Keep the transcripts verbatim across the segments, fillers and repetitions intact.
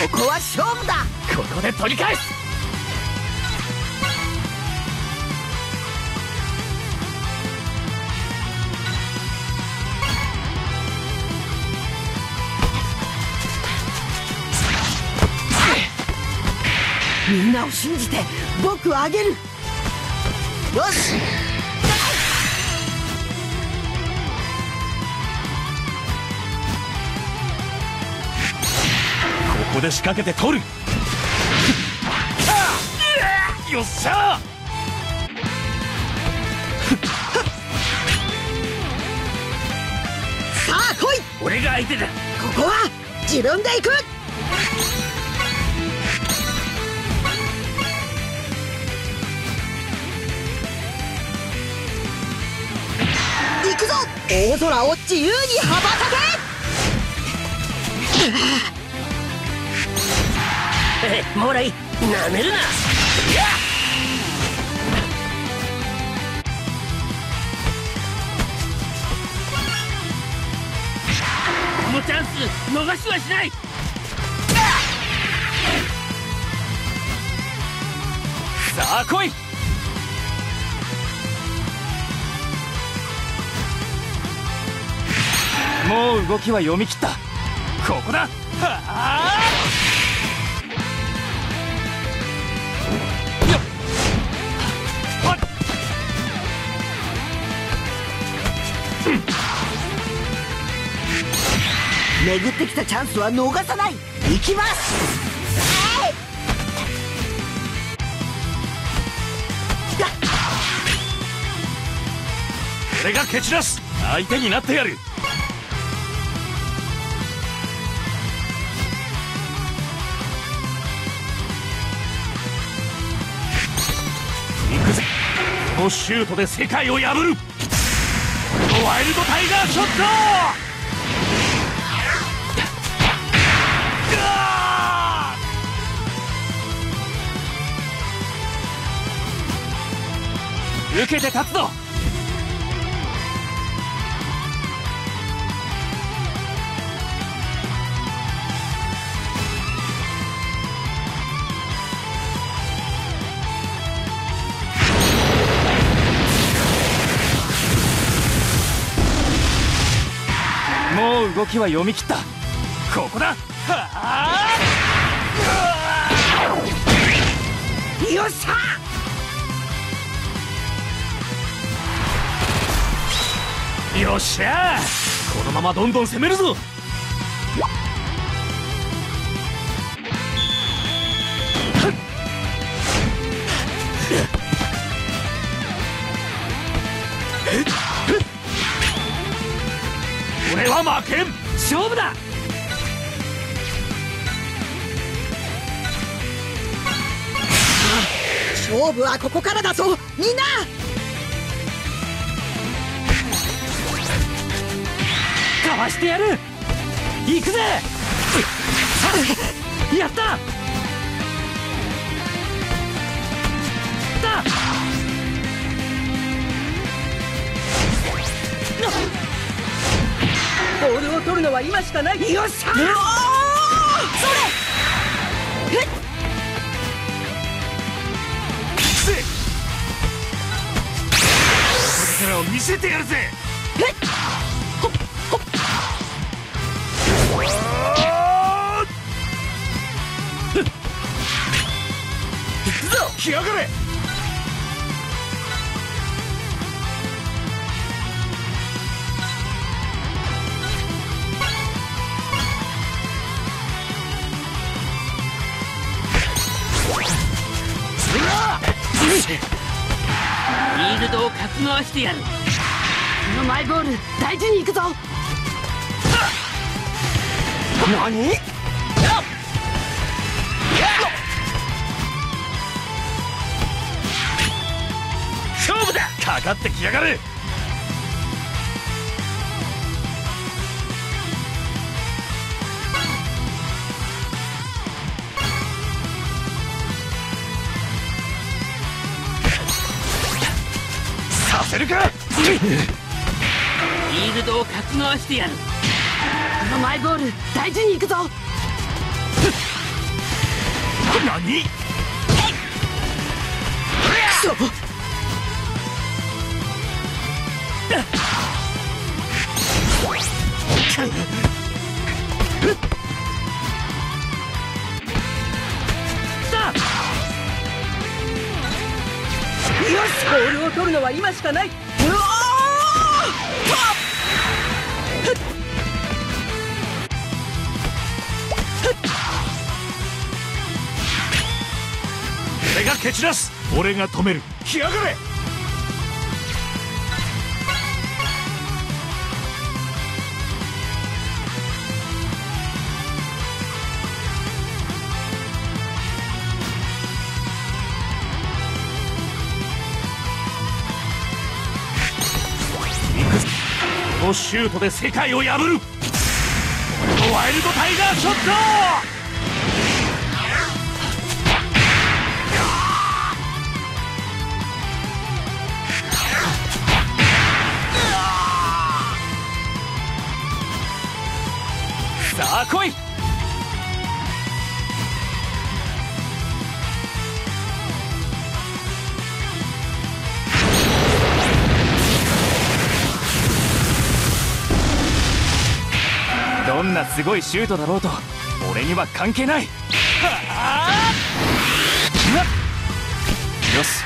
ここは勝負だ。 ここで取り返す。 みんなを信じて僕をあげる。よし、 ここで仕掛けて取る。よっしゃ。 さあ来い。 俺が相手だ。 ここは自分で行く。行くぞ。大空を自由に羽ばたけ。 もらいなめるな。このチャンス逃しはしない。さあ来い。もう動きは読み切った。ここだ。はあ、 巡ってきたチャンスは逃さない。行きます。 俺が蹴散らす。相手になってやる。行くぜ。このシュートで世界を破る。ワイルドタイガーショット。受けて立つぞ。もう動きは読み切った。ここだ。はあ、 よっしゃ。 よっしゃ。このままどんどん攻めるぞ。俺は負けん。勝負だ。 勝負はここからだぞみんな。 かわしてやる。行くぜ。やった。 ボールを取るのは今しかない。よっしゃ。それ。えっ。 力を見せてやるぜ。 えっ。ほっほっ。 行くぞ。来やがれ。フィールドをかき回してやる。このマイボール大事にいくぞ。何？ 勝負だ。かかってきやがる。させるか。フィールドをかき回してやる。 このマイボール大事にいくぞ。 何？ くそ！よし、ボールを取るのは今しかない。うわ俺が蹴散らす。俺が止める。来やがれ。このシュートで世界を破る。ワイルドタイガーショット。さあ来い。どんなすごいシュートだろうと俺には関係ない。はあ、よし。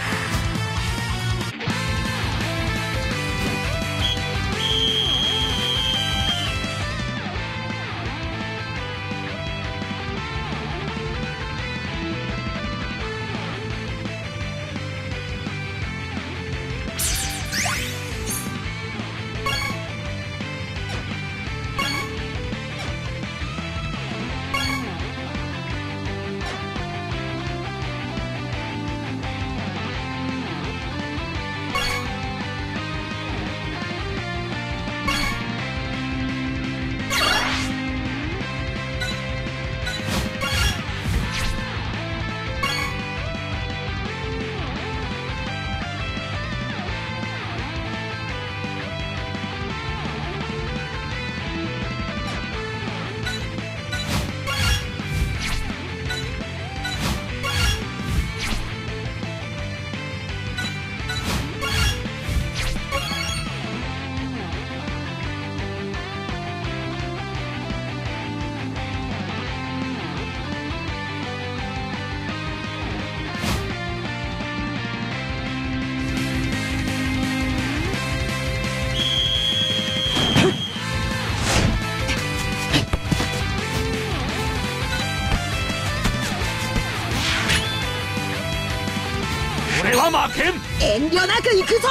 俺は負けん。 遠慮なく行くぞ。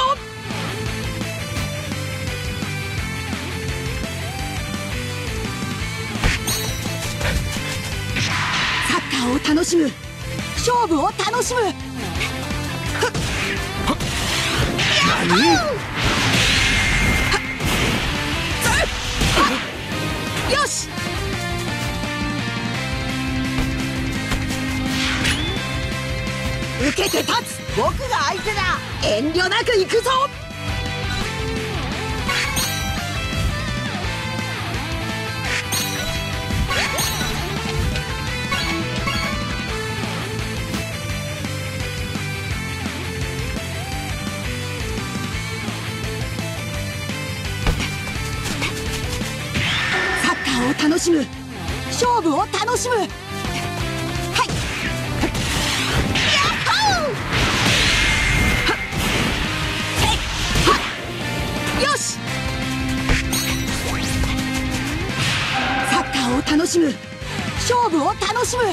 サッカーを楽しむ。勝負を楽しむ。 何？ よし。受けて立つ。僕が相手だ。遠慮なく行くぞ。サッカーを楽しむ。勝負を楽しむ。よし。サッカーを楽しむ。勝負を楽しむ。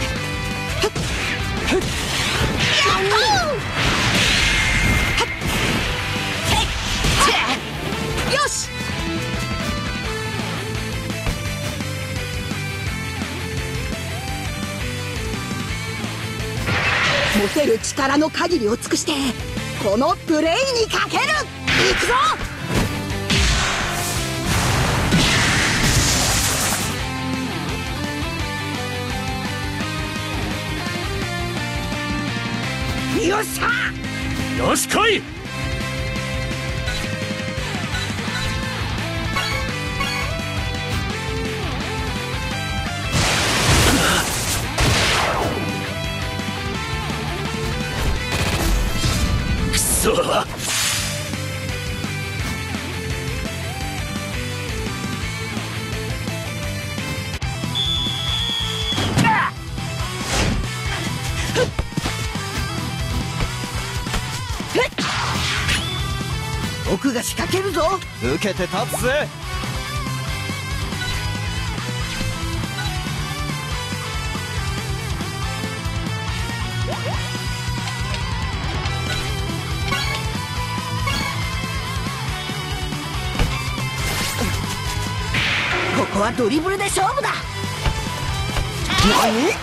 よし。持てる力の限りを尽くしてこのプレイにかける。行くぞ。よっしゃ。 よし来い。 僕が仕掛けるぞ。 受けて立つぜ。 ここはドリブルで勝負だ。何？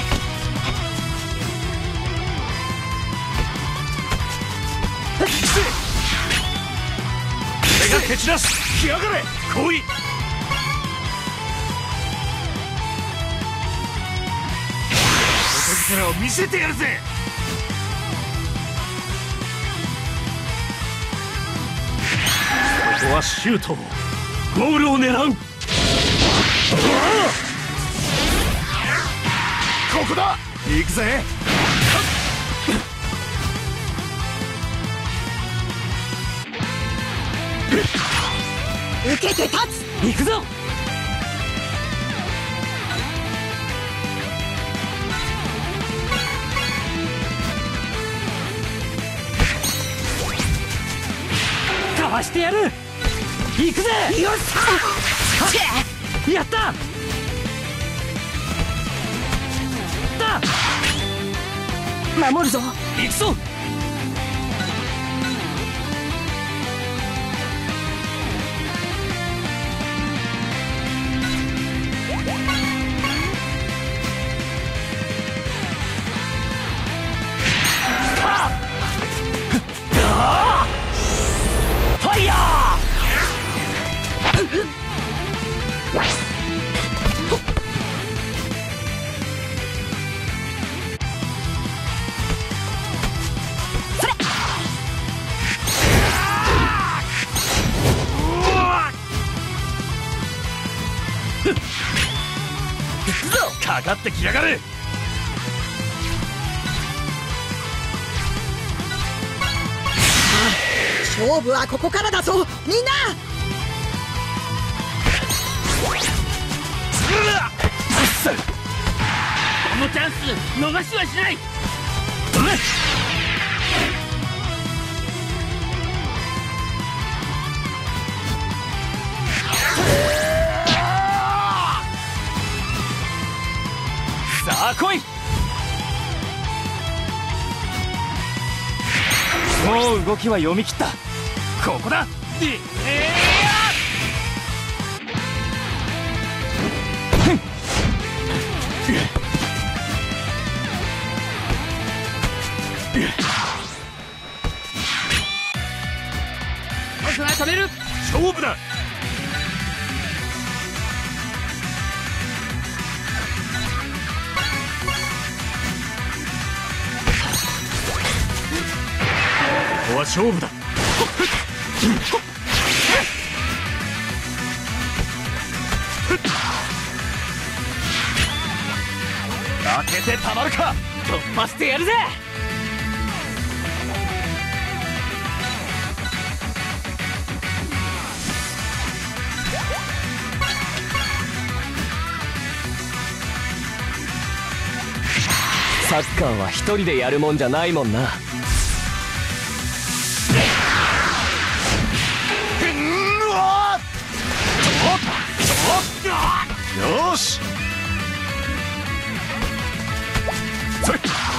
俺が蹴散らす。来やがれ。来い。外力を見せてやるぜ。ここはシュート。ゴールを狙う。ここだ。行くぜ。 受けて立つ。 行くぞ。かわしてやる。行くぜ。 よっしゃ。 やった。だ。 守るぞ。 行くぞ。ファイヤー。かかってきやがる。 勝負はここからだぞみんな。 このチャンス逃しはしない。さあ来い。もう動きは読み切った。ここだ。で、えー、止める。勝負だ。ここは勝負だ。負けてたまるか。突破してやるぜ。 サッカーは一人でやるもんじゃないもんな。 よし。それ。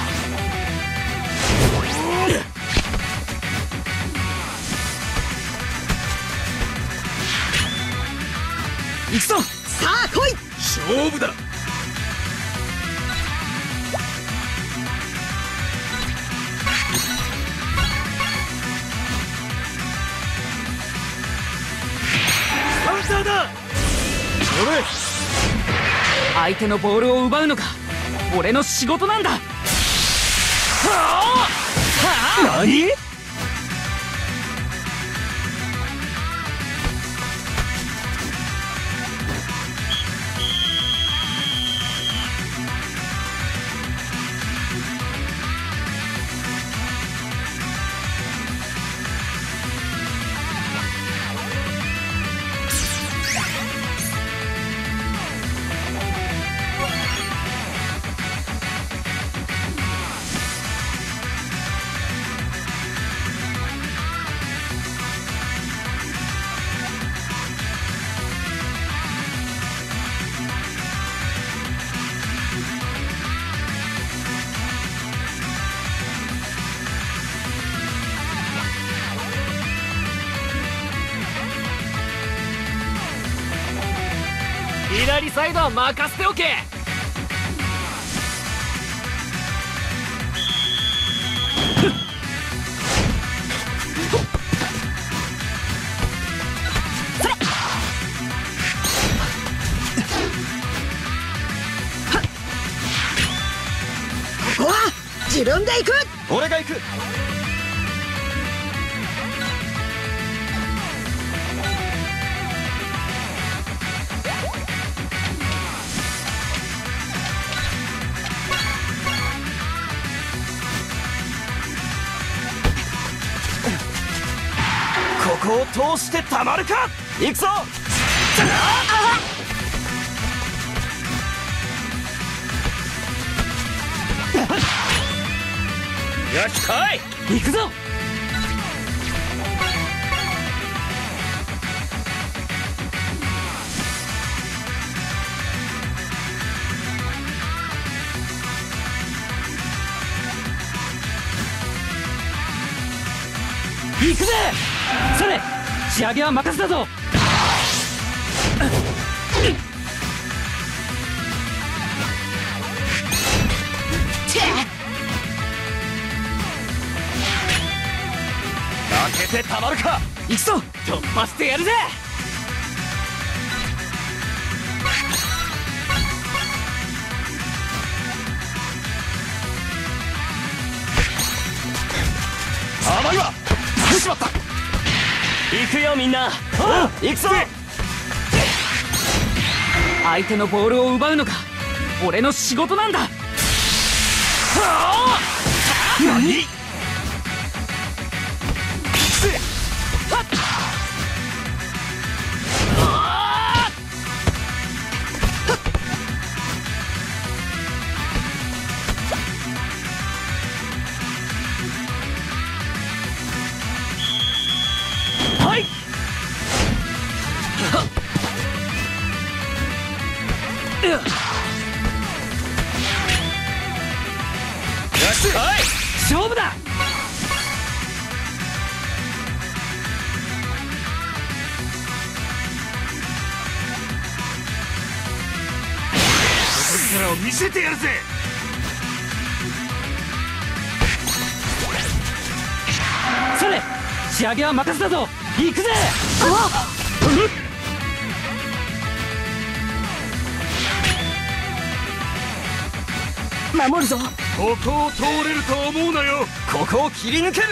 行くぞ。 さあ来い。 勝負だ。カウンターだ。それ。相手のボールを奪うのが俺の仕事なんだ。はあ、はあ、何？ 左サイドは任せておけ。 ここは自分で行く。 俺が行く。ここを通してたまるか。行くぞ。 よし来い。行くぞ。行くぜ。それ仕上げは任せたぞ。よ負けてたまるか。 行くぞ。突破してやるぜ。 甘いわ。しまった。行くよみんな。行くぞ。 相手のボールを奪うのが俺の仕事なんだ。はあ。 何？ 勝負だ。 力を見せてやるぜ。 それ仕上げは任せたぞ。行くぜ。 守るぞ。 ここを通れると思うなよ。ここを切り抜ける。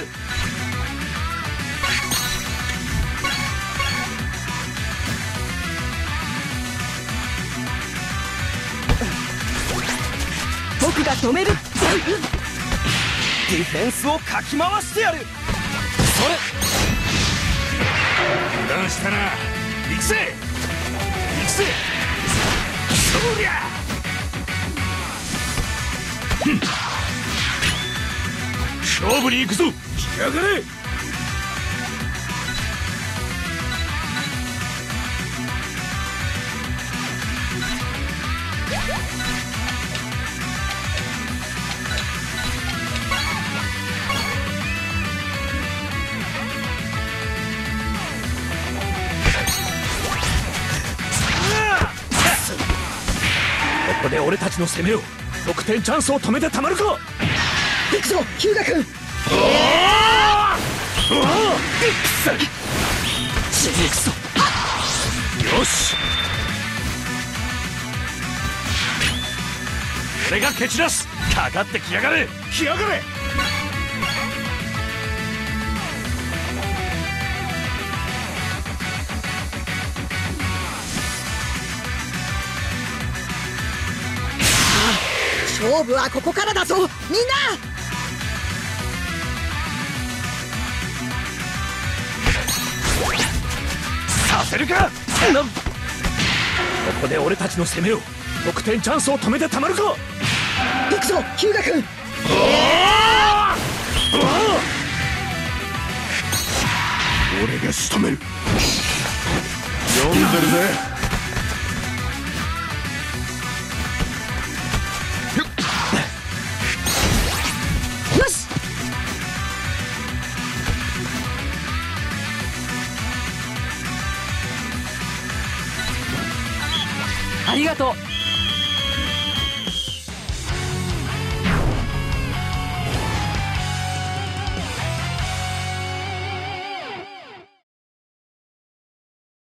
僕が止める。 ディフェンスをかき回してやる。それ。油断したな。行くぜ。行くぜ。そりゃ。勝負に行くぞ。来やがれ。ここで俺たちの攻めを得点チャンスを止めてたまるか。 行くぞ日向君。 よし、俺が蹴散らす。かかってきやがれ。来やがれ。 勝負はここからだぞみんな。 させるか。ここで俺たちの攻めを得点チャンスを止めてたまるか。 行くぞ日向君。 俺が仕留める。読んでるぜ。 よし。 ありがとう